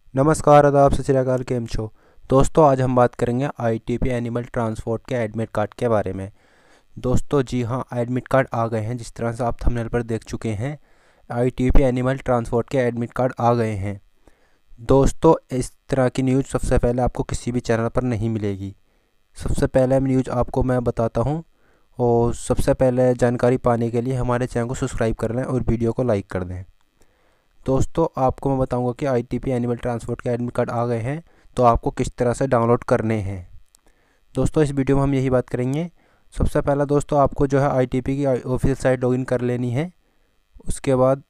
नमस्कार, आदाब, सत श्री अकाल, केम छो। दोस्तों, आज हम बात करेंगे आईटीपी एनिमल ट्रांसपोर्ट के एडमिट कार्ड के बारे में। दोस्तों जी हाँ, एडमिट कार्ड आ गए हैं। जिस तरह से आप थंबनेल पर देख चुके हैं, आईटीपी एनिमल ट्रांसपोर्ट के एडमिट कार्ड आ गए हैं। दोस्तों, इस तरह की न्यूज़ सबसे पहले आपको किसी भी चैनल पर नहीं मिलेगी। सबसे पहले न्यूज़ आपको मैं बताता हूँ, और सबसे पहले जानकारी पाने के लिए हमारे चैनल को सब्सक्राइब कर लें और वीडियो को लाइक कर दें। दोस्तों, आपको मैं बताऊंगा कि आईटीपी एनिमल ट्रांसपोर्ट के एडमिट कार्ड आ गए हैं, तो आपको किस तरह से डाउनलोड करने हैं। दोस्तों, इस वीडियो में हम यही बात करेंगे। सबसे पहला दोस्तों, आपको जो है आईटीपी की ऑफिशियल साइट लॉगिन कर लेनी है। उसके बाद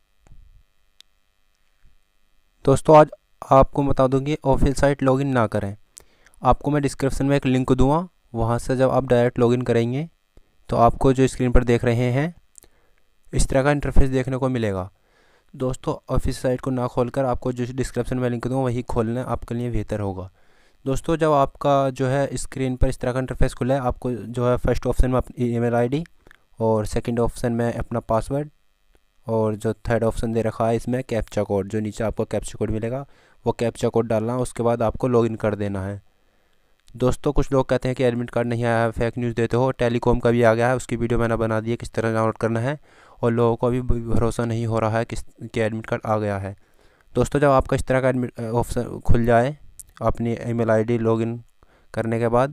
दोस्तों, आज आपको बता दूं कि ऑफिशियल साइट लॉगिन ना करें। आपको मैं डिस्क्रिप्शन में एक लिंक दूंगा, वहां से जब आप डायरेक्ट लॉगिन करेंगे तो आपको जो स्क्रीन पर देख रहे हैं इस तरह का इंटरफेस देखने को मिलेगा। दोस्तों, ऑफिस साइट को ना खोलकर आपको जो डिस्क्रिप्शन में लिंक दूँगा वही खोलना आपके लिए बेहतर होगा। दोस्तों, जब आपका जो है स्क्रीन पर इस तरह का इंटरफेस खुला है, आपको जो है फर्स्ट ऑप्शन में अपनी ईमेल आईडी, और सेकंड ऑप्शन में अपना पासवर्ड, और जो थर्ड ऑप्शन दे रखा है इसमें कैप्चा कोड, जो नीचे आपको कैप्चा कोड मिलेगा वो कैप्चा कोड डालना है। उसके बाद आपको लॉगिन कर देना है। दोस्तों, कुछ लोग कहते हैं कि एडमिट कार्ड नहीं आया है, फेक न्यूज़ देते हो। टेलीकॉम का भी आ गया है, उसकी वीडियो मैंने बना दी है किस तरह डाउनलोड करना है, और लोगों को अभी भरोसा नहीं हो रहा है कि एडमिट कार्ड आ गया है। दोस्तों, जब आपका इस तरह का एडमिट ऑप्शन खुल जाए अपनी ईमेल आईडी लॉगिन करने के बाद,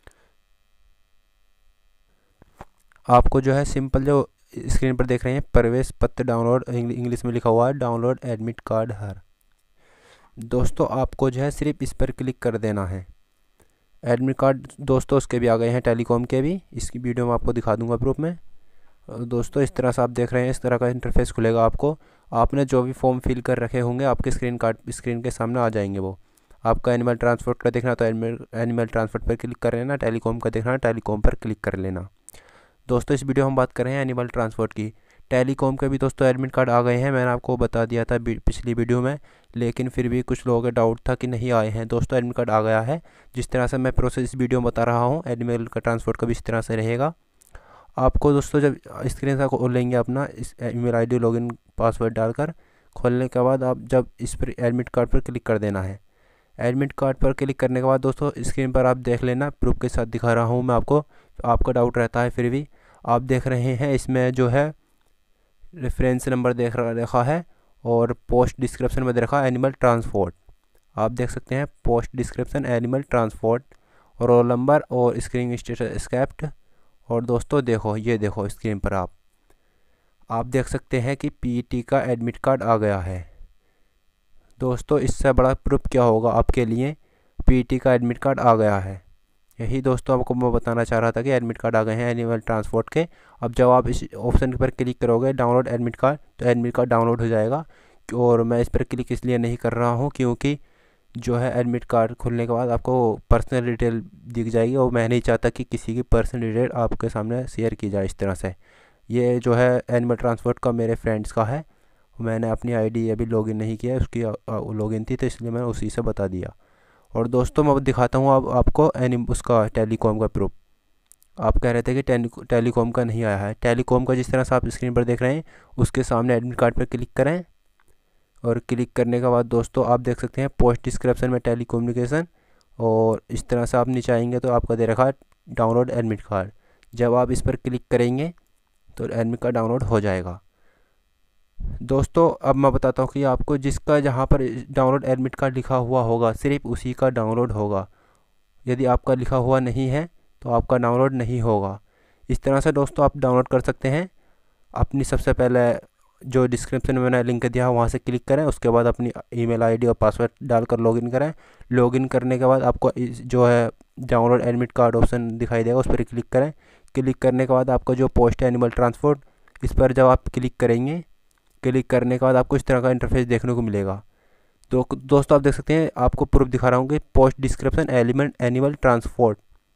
आपको जो है सिंपल जो स्क्रीन पर देख रहे हैं प्रवेश पत्र डाउनलोड, इंग्लिश में लिखा हुआ है डाउनलोड एडमिट कार्ड हर। दोस्तों, आपको जो है सिर्फ इस पर क्लिक कर देना है। एडमिट कार्ड दोस्तों उसके भी आ गए हैं, टेलीकॉम के भी। इसकी वीडियो मैं आपको दिखा दूंगा प्रूफ में। दोस्तों, इस तरह से आप देख रहे हैं, इस तरह का इंटरफेस खुलेगा आपको। आपने जो भी फॉर्म फिल कर रखे होंगे आपके स्क्रीन के सामने आ जाएंगे। वो आपका एनिमल ट्रांसपोर्ट का देखना तो एनिमल ट्रांसपोर्ट पर क्लिक कर लेना, टेलीकॉम का देखना टेलीकॉम पर क्लिक कर लेना। दोस्तों, इस वीडियो में हम बात कर रहे हैं एनिमल ट्रांसपोर्ट की। टेलीकॉम के भी दोस्तों एडमिट कार्ड आ गए हैं, मैंने आपको बता दिया था पिछली वीडियो में, लेकिन फिर भी कुछ लोगों का डाउट था कि नहीं आए हैं। दोस्तों, एडमिट कार्ड आ गया है। जिस तरह से मैं प्रोसेस इस वीडियो में बता रहा हूँ, एनिमल का ट्रांसपोर्ट का भी इस तरह से रहेगा। आपको दोस्तों जब स्क्रीन से खोल लेंगे अपना इस ईमेल आईडी लॉगिन पासवर्ड डालकर, खोलने के बाद आप जब इस पर एडमिट कार्ड पर क्लिक कर देना है। एडमिट कार्ड पर क्लिक करने के बाद दोस्तों स्क्रीन पर आप देख लेना, प्रूफ के साथ दिखा रहा हूँ मैं आपको। आपका डाउट रहता है फिर भी, आप देख रहे हैं इसमें जो है रेफरेंस नंबर देख रखा है, और पोस्ट डिस्क्रिप्शन में दे रखा है एनिमल ट्रांसपोर्ट। आप देख सकते हैं पोस्ट डिस्क्रिप्शन एनिमल ट्रांसपोर्ट, और रोल नंबर और स्क्रीन स्टेटस स्कैप्ट। और दोस्तों देखो, ये देखो स्क्रीन पर आप देख सकते हैं कि पीटी का एडमिट कार्ड आ गया है। दोस्तों, इससे बड़ा प्रूफ क्या होगा आपके लिए, पीटी का एडमिट कार्ड आ गया है। यही दोस्तों आपको मैं बताना चाह रहा था कि एडमिट कार्ड आ गए हैं एनिमल ट्रांसपोर्ट के। अब जब आप इस ऑप्शन पर क्लिक करोगे डाउनलोड एडमिट कार्ड, तो एडमिट कार्ड डाउनलोड हो जाएगा। और मैं इस पर क्लिक इसलिए नहीं कर रहा हूँ क्योंकि जो है एडमिट कार्ड खुलने के बाद आपको पर्सनल डिटेल दिख जाएगी, और मैं नहीं चाहता कि किसी की पर्सनल डिटेल आपके सामने शेयर की जाए इस तरह से। ये जो है एनिमल ट्रांसपोर्ट का मेरे फ्रेंड्स का है, मैंने अपनी आईडी अभी लॉगिन नहीं किया है, उसकी लॉगिन थी तो इसलिए मैंने उसी से बता दिया। और दोस्तों, मैं दिखाता हूँ अब आपको उसका टेलीकॉम का प्रूफ। आप कह रहे थे कि टेलीकॉम का नहीं आया है। टेलीकॉम का जिस तरह से आप स्क्रीन पर देख रहे हैं उसके सामने एडमिट कार्ड पर क्लिक करें, और क्लिक करने के बाद दोस्तों आप देख सकते हैं पोस्ट डिस्क्रिप्शन में टेलीकम्युनिकेशन, और इस तरह से आप नीचे आएंगे तो आपका दे रखा है डाउनलोड एडमिट कार्ड। जब आप इस पर क्लिक करेंगे तो एडमिट कार्ड डाउनलोड हो जाएगा। दोस्तों, अब मैं बताता हूँ कि आपको जिसका जहाँ पर डाउनलोड एडमिट कार्ड लिखा हुआ होगा सिर्फ उसी का डाउनलोड होगा। यदि आपका लिखा हुआ नहीं है तो आपका डाउनलोड नहीं होगा। इस तरह से दोस्तों आप डाउनलोड कर सकते हैं। अपनी सबसे पहले जो डिस्क्रिप्शन में मैंने लिंक दिया है वहाँ से क्लिक करें, उसके बाद अपनी ईमेल आईडी और पासवर्ड डालकर लॉगिन करें। लॉगिन करने के बाद आपको जो है डाउनलोड एडमिट कार्ड ऑप्शन दिखाई देगा, उस पर क्लिक करें। क्लिक करने के बाद आपका जो पोस्ट है एनिमल ट्रांसपोर्ट, इस पर जब आप क्लिक करेंगे, क्लिक करने के बाद आपको इस तरह का इंटरफेस देखने को मिलेगा। तो दोस्तों आप देख सकते हैं, आपको प्रूफ दिखा रहा हूँ कि पोस्ट डिस्क्रिप्शन एनिमल ट्रांसपोर्ट,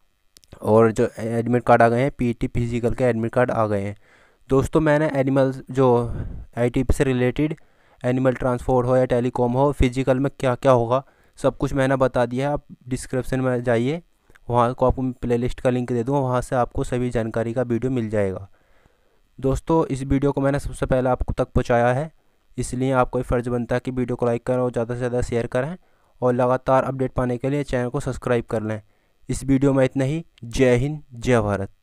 और जो एडमिट कार्ड आ गए हैं पीटी फिजिकल के एडमिट कार्ड आ गए हैं। दोस्तों, मैंने एनिमल जो आईटीपी से रिलेटेड एनिमल ट्रांसपोर्ट हो या टेलीकॉम हो, फिजिकल में क्या क्या होगा सब कुछ मैंने बता दिया है। आप डिस्क्रिप्शन में जाइए, वहाँ को आपको प्लेलिस्ट का लिंक दे दूँगा, वहाँ से आपको सभी जानकारी का वीडियो मिल जाएगा। दोस्तों, इस वीडियो को मैंने सबसे पहले आपको तक पहुँचाया है, इसलिए आपको फ़र्ज़ बनता है कि वीडियो को लाइक करें और ज़्यादा से ज़्यादा शेयर करें। और लगातार अपडेट पाने के लिए चैनल को सब्सक्राइब कर लें। इस वीडियो में इतना ही। जय हिंद, जय भारत।